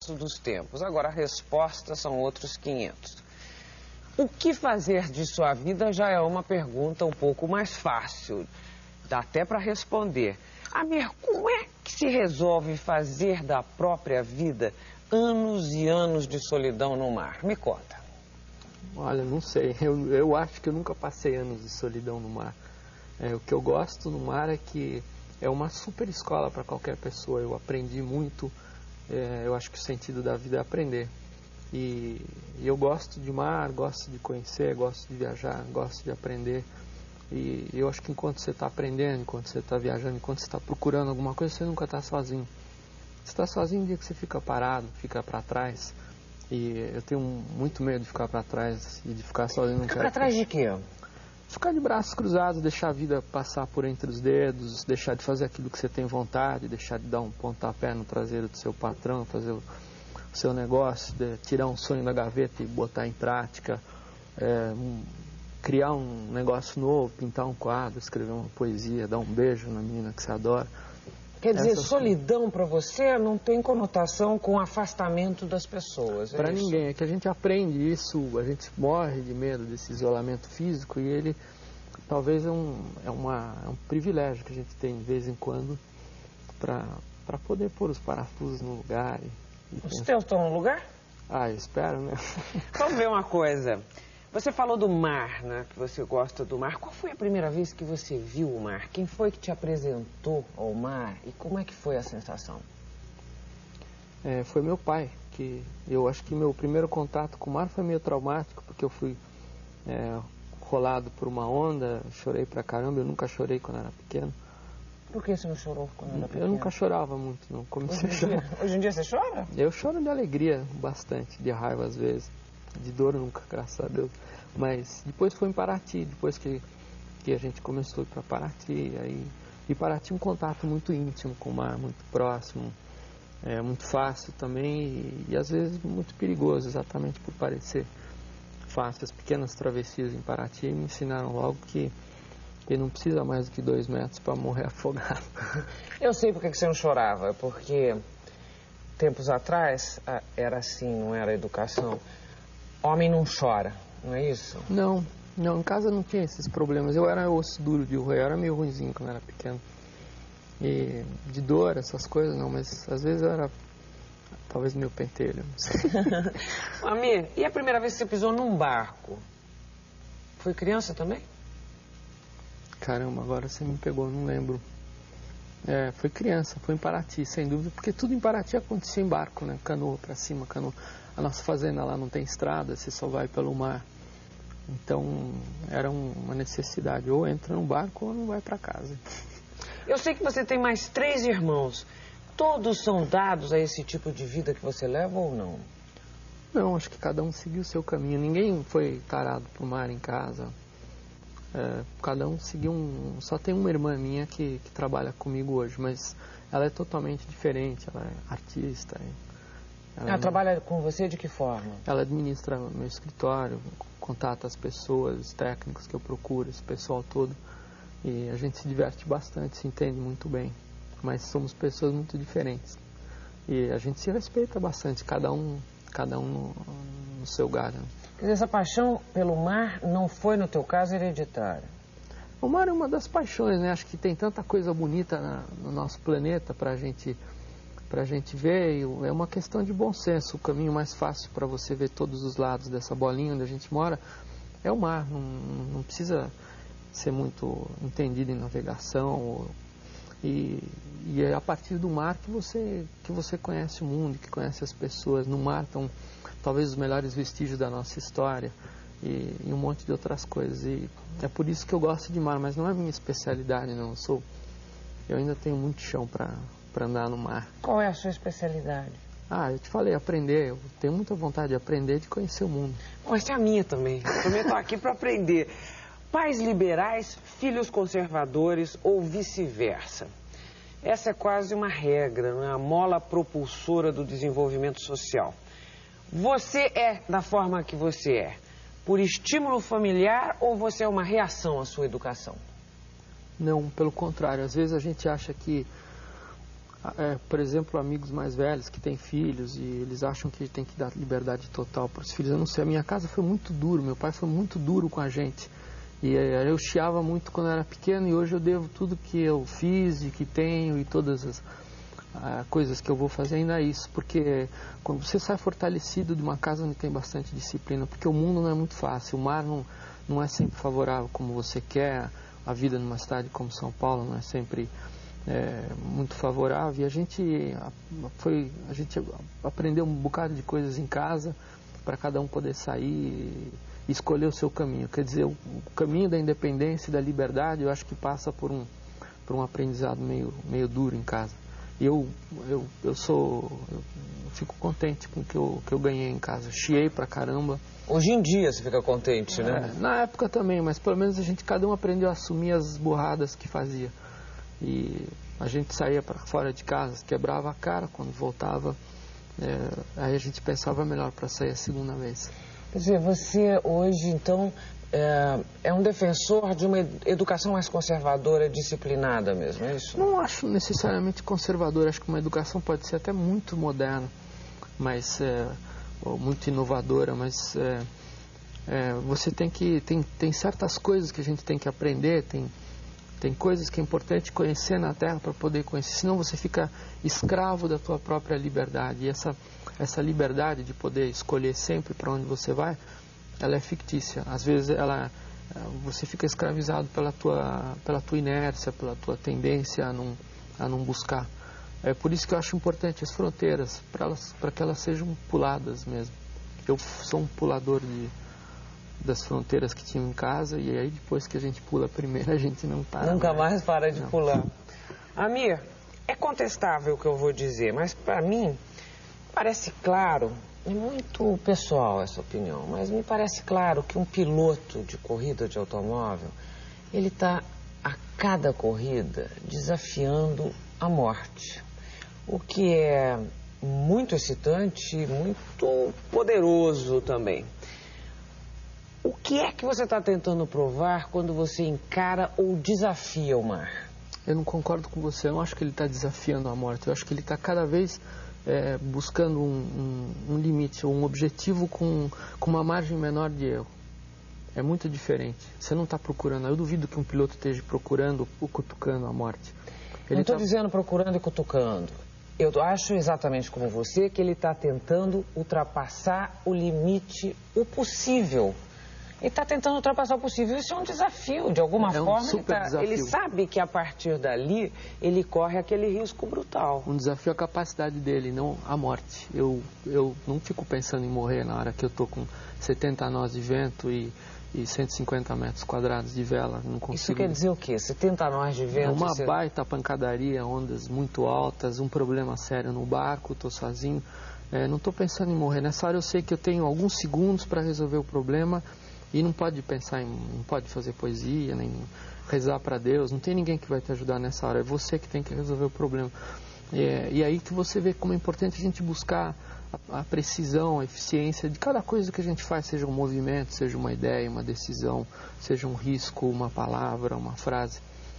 dos tempos. Agora, a resposta são outros 500. O que fazer de sua vida já é uma pergunta um pouco mais fácil. Dá até para responder. Amir, como é que se resolve fazer da própria vida anos e anos de solidão no mar? Me conta. Olha, não sei. Eu acho que eu nunca passei anos de solidão no mar. O que eu gosto no mar é que é uma super escola para qualquer pessoa. Eu aprendi muito. Eu acho que o sentido da vida é aprender. E eu gosto de mar, gosto de conhecer, gosto de viajar, gosto de aprender. E eu acho que enquanto você está aprendendo, enquanto você está viajando, enquanto você está procurando alguma coisa, você nunca está sozinho. Você está sozinho no dia que você fica parado, fica para trás. E eu tenho muito medo de ficar para trás e de ficar sozinho. Ficar para trás de quê? Ficar de braços cruzados, deixar a vida passar por entre os dedos, deixar de fazer aquilo que você tem vontade, deixar de dar um pontapé no traseiro do seu patrão, fazer o seu negócio, tirar um sonho da gaveta e botar em prática, criar um negócio novo, pintar um quadro, escrever uma poesia, dar um beijo na menina que você adora. Quer dizer, solidão para você não tem conotação com afastamento das pessoas, para ninguém, é que a gente aprende isso, a gente morre de medo desse isolamento físico e ele talvez é um privilégio que a gente tem de vez em quando para poder pôr os parafusos no lugar. Os teus estão no lugar? Ah, eu espero, né? Vamos ver uma coisa. Você falou do mar, né? Que você gosta do mar. Qual foi a primeira vez que você viu o mar? Quem foi que te apresentou ao mar? E como é que foi a sensação? Foi meu pai, que eu acho que meu primeiro contato com o mar foi meio traumático, porque eu fui rolado por uma onda, chorei pra caramba, eu nunca chorei quando era pequeno. Por que você não chorou quando era pequeno? Eu nunca chorava muito, não. Hoje em dia você chora? Eu choro de alegria bastante, de raiva às vezes. De dor nunca, graças a Deus. Mas depois foi em Paraty, depois que a gente começou a ir para Paraty. E Paraty um contato muito íntimo com o mar, muito próximo, muito fácil também e às vezes muito perigoso, exatamente por parecer fácil. As pequenas travessias em Paraty me ensinaram logo que não precisa mais do que 2 metros para morrer afogado. Eu sei porque que você não chorava, porque tempos atrás era assim, não era educação. Homem não chora, não é isso? Não, em casa não tinha esses problemas. Eu era osso duro de roer, eu era meio ruinzinho quando era pequeno. E de dor, essas coisas não, mas às vezes eu era talvez meio pentelho, não sei. Amir, e a primeira vez que você pisou num barco? Foi criança também? Caramba, agora você me pegou, não lembro. Foi criança, foi em Paraty, sem dúvida, porque tudo em Paraty acontecia em barco, né? Canoa pra cima, canoa. A nossa fazenda lá não tem estrada, você só vai pelo mar. Então, era uma necessidade. Ou entra no barco ou não vai para casa. Eu sei que você tem mais 3 irmãos. Todos são dados a esse tipo de vida que você leva ou não? Não, acho que cada um seguiu o seu caminho. Ninguém foi tarado pro mar em casa. Cada um seguiu Só tem uma irmã minha que trabalha comigo hoje, mas ela é totalmente diferente. Ela é artista. Ela trabalha com você de que forma? Ela administra meu escritório, contata as pessoas, os técnicos que eu procuro, esse pessoal todo. E a gente se diverte bastante, se entende muito bem. Mas somos pessoas muito diferentes. E a gente se respeita bastante, cada um no seu galho. Quer dizer, essa paixão pelo mar não foi, no teu caso, hereditária? O mar é uma das paixões, né? Acho que tem tanta coisa bonita no nosso planeta pra gente ver, é uma questão de bom senso. O caminho mais fácil para você ver todos os lados dessa bolinha onde a gente mora é o mar. Não precisa ser muito entendido em navegação. E é a partir do mar que você conhece o mundo, que conhece as pessoas. No mar estão talvez os melhores vestígios da nossa história e um monte de outras coisas. E é por isso que eu gosto de mar, mas não é a minha especialidade, não. Eu ainda tenho muito chão para andar no mar. Qual é a sua especialidade? Eu te falei, aprender. Eu tenho muita vontade de aprender e de conhecer o mundo. Bom, essa é a minha também. Eu também estou aqui para aprender. Pais liberais, filhos conservadores ou vice-versa. Essa é quase uma regra, não é? A mola propulsora do desenvolvimento social. Você é da forma que você é, por estímulo familiar ou você é uma reação à sua educação? Não, pelo contrário. Às vezes a gente acha que por exemplo, amigos mais velhos que têm filhos e eles acham que tem que dar liberdade total para os filhos. Eu não sei, a minha casa foi muito duro, meu pai foi muito duro com a gente. E eu chiava muito quando eu era pequeno e hoje eu devo tudo que eu fiz e que tenho e todas as coisas que eu vou fazer ainda a isso. Porque quando você sai fortalecido de uma casa onde tem bastante disciplina, porque o mundo não é muito fácil, o mar não é sempre favorável como você quer, a vida numa cidade como São Paulo não é sempre muito favorável, e a gente aprendeu um bocado de coisas em casa para cada um poder sair e escolher o seu caminho. Quer dizer, o caminho da independência e da liberdade, eu acho que passa por um aprendizado meio duro em casa. E eu fico contente com o que eu ganhei em casa. Chiei pra caramba. Hoje em dia você fica contente, né? Na época também, mas pelo menos cada um aprendeu a assumir as burradas que fazia. E a gente saía para fora de casa, quebrava a cara quando voltava. Aí a gente pensava melhor para sair a segunda vez. Quer dizer, você hoje, então, é um defensor de uma educação mais conservadora, disciplinada mesmo, é isso? Não acho necessariamente conservadora, acho que uma educação pode ser até muito moderna, mas ou muito inovadora, mas você tem certas coisas que a gente tem que aprender, tem coisas que é importante conhecer na Terra para poder conhecer, senão você fica escravo da tua própria liberdade. E essa liberdade de poder escolher sempre para onde você vai, ela é fictícia. Às vezes você fica escravizado pela tua inércia, pela tua tendência a não buscar. É por isso que eu acho importante as fronteiras, para que elas sejam puladas mesmo. Eu sou um pulador das fronteiras que tinha em casa, e aí depois que a gente pula a primeira, a gente não para. Nunca mais para de pular. Amir, é contestável o que eu vou dizer, mas para mim parece claro, é muito pessoal essa opinião, mas me parece claro que um piloto de corrida de automóvel, ele está a cada corrida desafiando a morte, o que é muito excitante e muito poderoso também. O que é que você está tentando provar quando você encara ou desafia o mar? Eu não concordo com você, eu não acho que ele está desafiando a morte, eu acho que ele está cada vez buscando um limite, ou um objetivo com uma margem menor de erro. É muito diferente. Você não está procurando, eu duvido que um piloto esteja procurando ou cutucando a morte. Não estou dizendo procurando e cutucando. Eu acho exatamente como você que ele está tentando ultrapassar o limite, o possível. Ele está tentando ultrapassar o possível. Isso é um desafio, de alguma forma. Ele sabe que a partir dali ele corre aquele risco brutal. Um desafio é a capacidade dele, não a morte. Eu não fico pensando em morrer na hora que eu estou com 70 nós de vento e 150 metros quadrados de vela. Não consigo. Isso quer dizer o quê? 70 nós de vento? Uma baita pancadaria, ondas muito altas, um problema sério no barco, estou sozinho. Não estou pensando em morrer. Nessa hora eu sei que eu tenho alguns segundos para resolver o problema. E não pode não pode fazer poesia, nem rezar para Deus, não tem ninguém que vai te ajudar nessa hora, é você que tem que resolver o problema. E aí que você vê como é importante a gente buscar a precisão, a eficiência de cada coisa que a gente faz, seja um movimento, seja uma ideia, uma decisão, seja um risco, uma palavra, uma frase.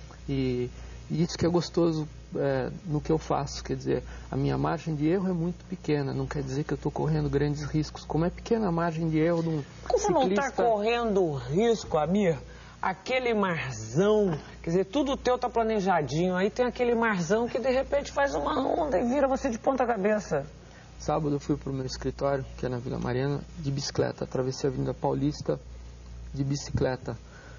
E isso que é gostoso no que eu faço, quer dizer, a minha margem de erro é muito pequena, não quer dizer que eu estou correndo grandes riscos. Como é pequena a margem de erro de um ciclista... Como não está correndo risco, Amir? Aquele marzão, quer dizer, tudo teu está planejadinho, aí tem aquele marzão que de repente faz uma onda e vira você de ponta cabeça. Sábado eu fui para o meu escritório, que é na Vila Mariana, de bicicleta, atravessei a Avenida Paulista de bicicleta.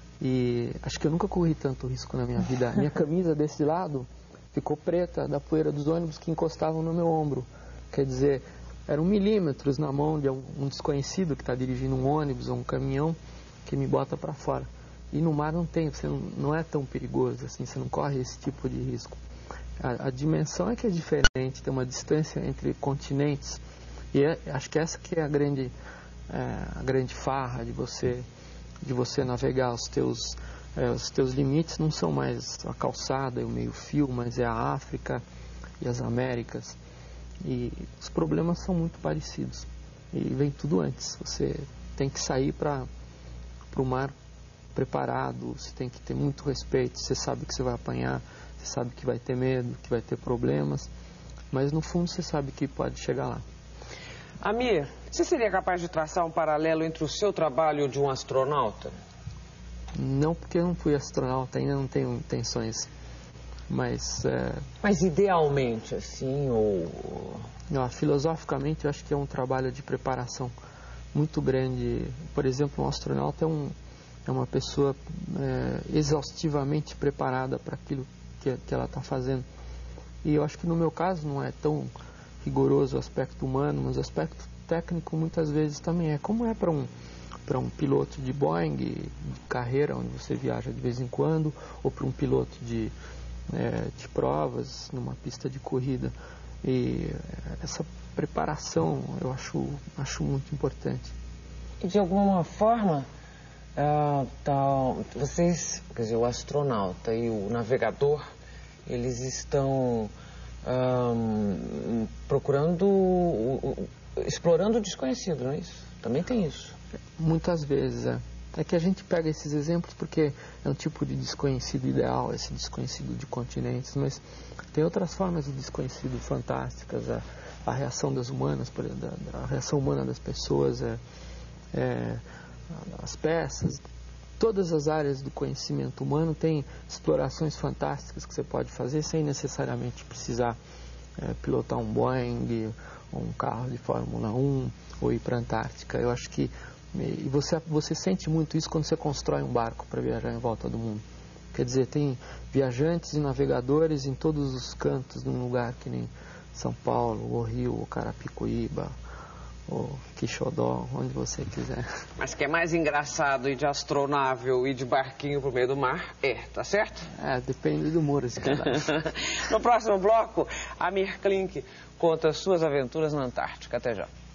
E acho que eu nunca corri tanto risco na minha vida. Minha camisa desse lado ficou preta da poeira dos ônibus que encostavam no meu ombro. Quer dizer, eram milímetros na mão de um desconhecido que está dirigindo um ônibus ou um caminhão que me bota para fora. E no mar não tem, você não é tão perigoso assim, você não corre esse tipo de risco. A dimensão é que é diferente, tem uma distância entre continentes. E acho que essa que é a grande farra de você navegar. Os teus limites não são mais a calçada e o meio-fio, mas é a África e as Américas. E os problemas são muito parecidos. E vem tudo antes. Você tem que sair para o mar preparado, você tem que ter muito respeito, você sabe que você vai apanhar, Você sabe que vai ter medo, que vai ter problemas, mas no fundo você sabe que pode chegar lá. Amir, você seria capaz de traçar um paralelo entre o seu trabalho e o de um astronauta? Não, porque eu não fui astronauta, ainda não tenho intenções, mas... Mas idealmente, assim, ou... Filosoficamente, eu acho que é um trabalho de preparação muito grande. Por exemplo, um astronauta é uma pessoa exaustivamente preparada para aquilo que ela está fazendo. E eu acho que no meu caso não é tão rigoroso o aspecto humano, mas o aspecto técnico muitas vezes também é. Como é para um piloto de Boeing, de carreira, onde você viaja de vez em quando, ou para um piloto de provas, numa pista de corrida. E essa preparação eu acho muito importante. E de alguma forma, vocês, quer dizer, o astronauta e o navegador, eles estão explorando o desconhecido, não é isso? Também tem isso. Muitas vezes, É que a gente pega esses exemplos porque é um tipo de desconhecido ideal, esse desconhecido de continentes, mas tem outras formas de desconhecido fantásticas. A reação das humanas, a reação humana das pessoas, as peças, todas as áreas do conhecimento humano têm explorações fantásticas que você pode fazer sem necessariamente precisar pilotar um Boeing, ou um carro de Fórmula 1 ou ir para a Antártica. Eu acho que e você sente muito isso quando você constrói um barco para viajar em volta do mundo. Quer dizer, tem viajantes e navegadores em todos os cantos de um lugar que nem São Paulo, ou Rio, ou Carapicuíba, ou Quixodó, onde você quiser. Mas que é mais engraçado ir de astronável e de barquinho pro meio do mar, tá certo? Depende do humor esse pedaço. No próximo bloco, Amir Klink conta suas aventuras na Antártica. Até já.